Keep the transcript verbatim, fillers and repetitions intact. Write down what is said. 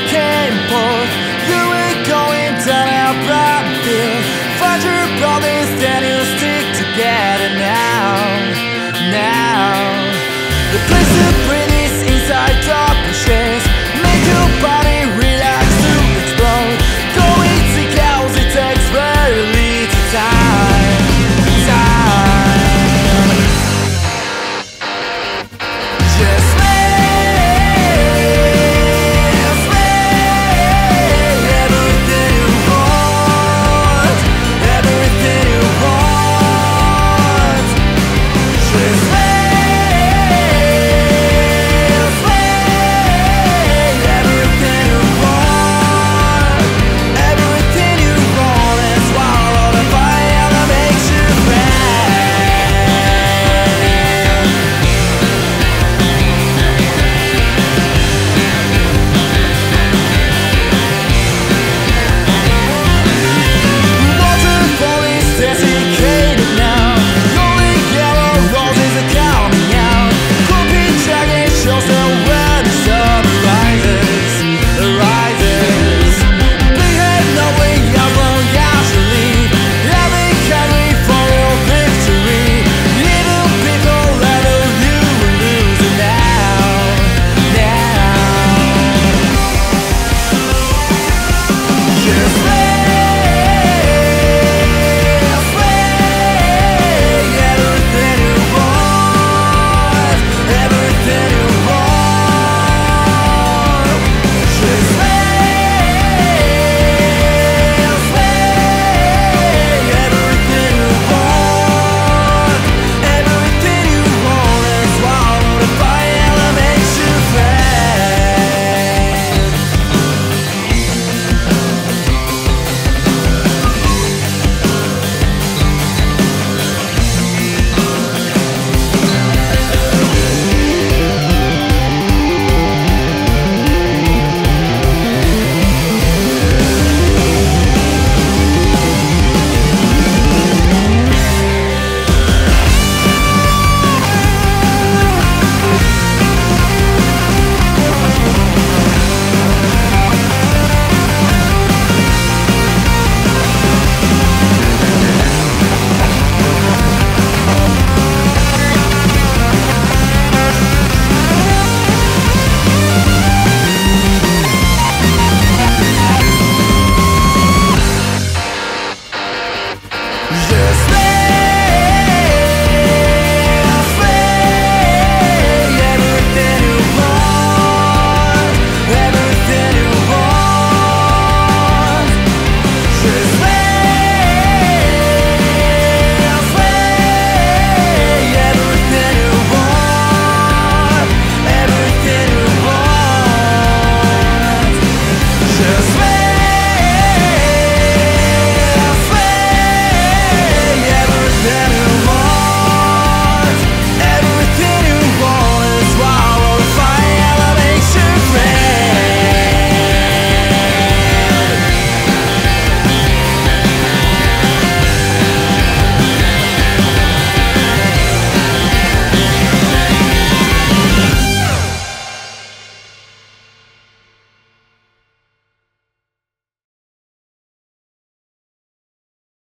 back and forth. You were going down our battlefield. Find your brothers, then you'll stick together now. Now the place to breathe is inside darkness. Make your body relax to explode. Going to chaos, it takes very little time. Time. Just live, live everything you want, everything you want. Just